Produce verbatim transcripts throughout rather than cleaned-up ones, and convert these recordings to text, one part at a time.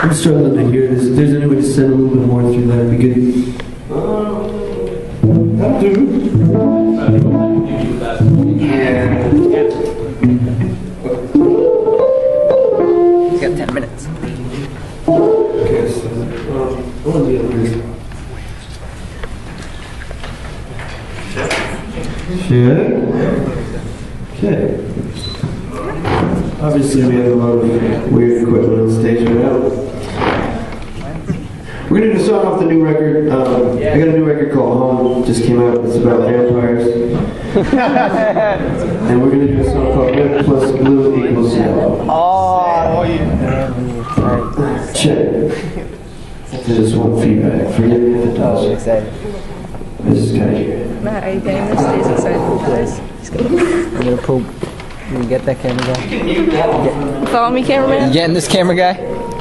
I'm struggling to hear this. If there's any way to send a little bit more through that, would be good. Uh, that'll do. Yeah. He's got ten minutes. Okay, so, uh, I want to be able to. Shit. Okay. Obviously, we have a lot of weird equipment on stage right now. We're going to do a song off the new record. Um, I got a new record called Home. Just came out. It's about vampires. And we're going to do a song called Red plus Blue equals Yellow. Oh, yeah. Check. I just want feedback. Forget me if it does. Oh, excited. I just gotta hear it. Matt, are you getting this? He's excited for this. He's I'm gonna poop. You can get that camera guy. Get. Follow me, cameraman. You getting this camera guy?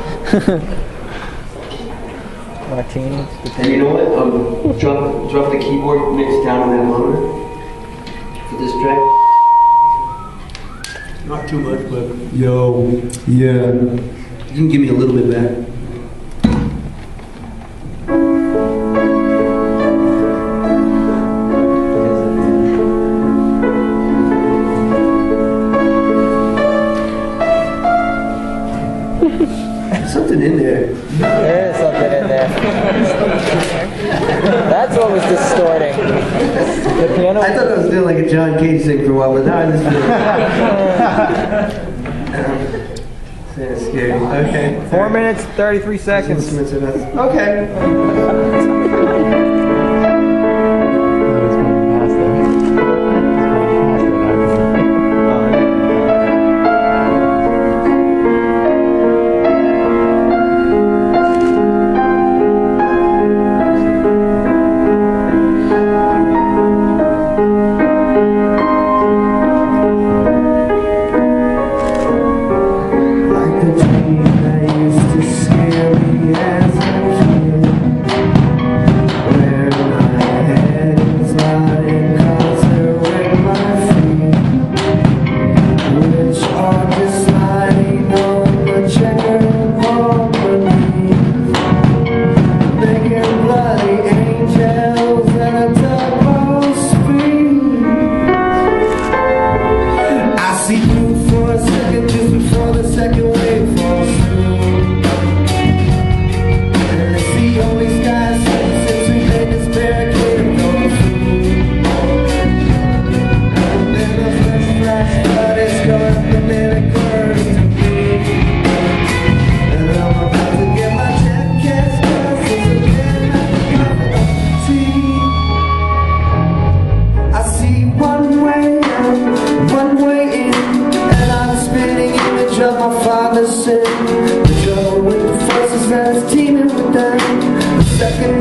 Martini. And you know what? Um, drop, drop the keyboard mix down on that monitor for this track. Not too much, but yo, yeah. You can give me a little bit back. Something in there. There is something in there. That's what was distorting. The piano. I thought I was doing like a John Cage thing for a while, but now I just feel it's scary. Okay. Four minutes, thirty-three seconds. Okay. Second